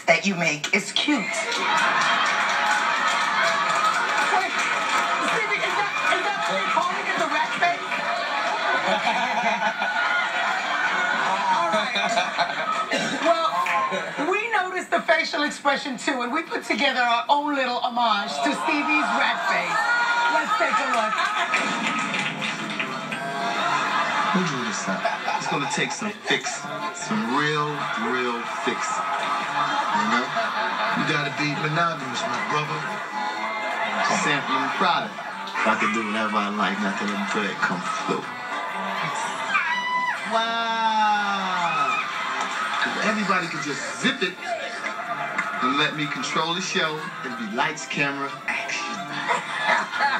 that you make is cute. Wait, Stevie, is that what you're calling it, the rat face? All right. Well, we noticed the facial expression too, and we put together our own little homage to Stevie's rat face. Let's take a look. Who drew this up? It's gonna take some fix, some real fix. You know? You gotta be monogamous, my brother. Sampling product. If I could do whatever I like, nothing but come through. Wow! If everybody could just zip it and let me control the show, it'd be lights, camera, action.